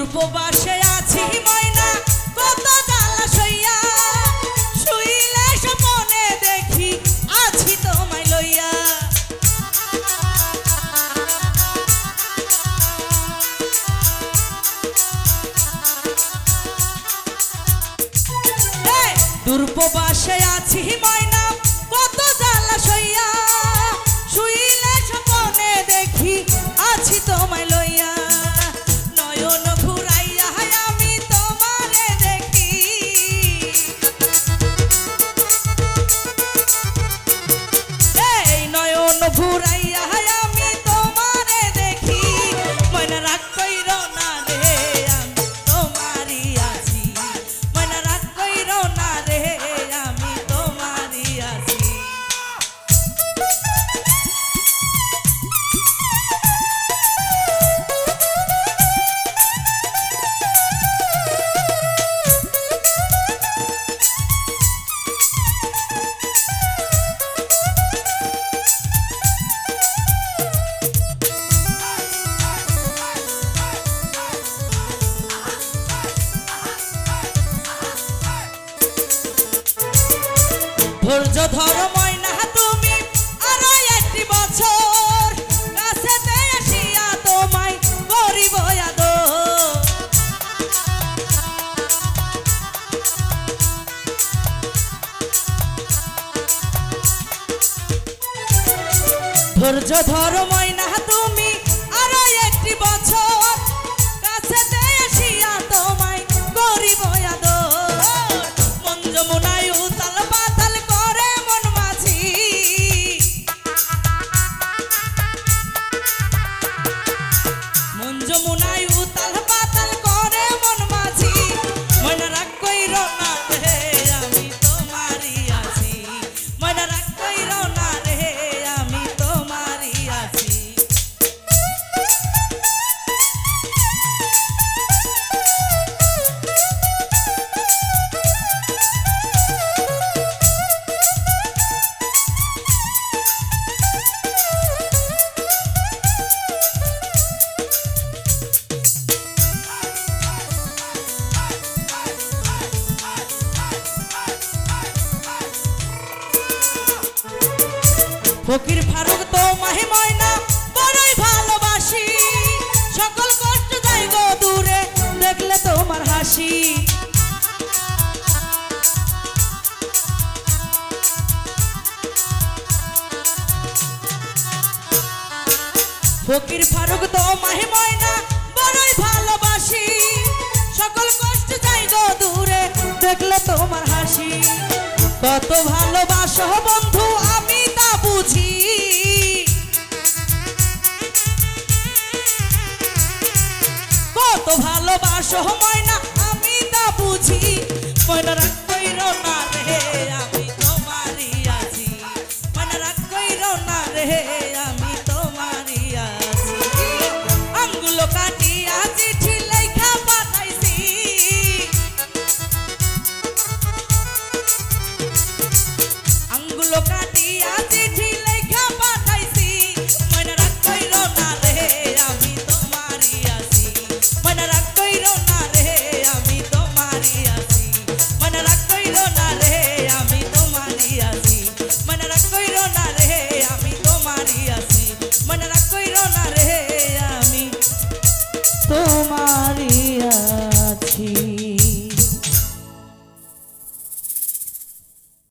উপবাসে আছি ময়না কত জ্বালা সইয়া শুইলে স্বপ্নে দেখি আছি তোমায় লইয়া দুর্পবাসে আছি ময়না কত জ্বালা সইয়া শুইলে স্বপ্নে দেখি আছি তোমায় লইয়া নয়ন ঘুরাইয়া আমি তোমারে দেখি এই নয়ন ঘুরাইয়া আমি তোমারে দেখি ময়না রাগ কইরো না রে আমি তোমারই আছি ময়না রাগ কইরো না রে আমি তোমারই আছি ধৈর্য ধরো ময়না তুমি আরো একটি বছর কাছেতে আসিয়া তোমায় করিব আদর ধৈর্য ধরো ময়না তুমি আরো একটি বছর কাছেতে আসিয়া তোমায় করিব আদর মন যমুনায় উতাল পাতাল করে মন মাঝি মন যমুনায় উতাল পাতাল করে মন মাঝি ময়না রাগ কইরো না রে আমি তোমারই আছি ময়না রাগ কইরো না রে আমি তোমারই আছি ফকির ফারুক তোমায় ময়না বড়ই ভালোবাসি সকল কষ্ট যাই গো দূরে দেখলে তোমার হাসি ফকির ফারুক তোমায় ময়না বড়ই ভালোবাসি সকল কষ্ট যাই গো দূরে দেখলে তোমার হাসি কত ভালোবাসো বন্ধু আমি তা বুঝি কত ভালোবাসো ময়না আমি তা বুঝি ময়না রাগ কইরো না রে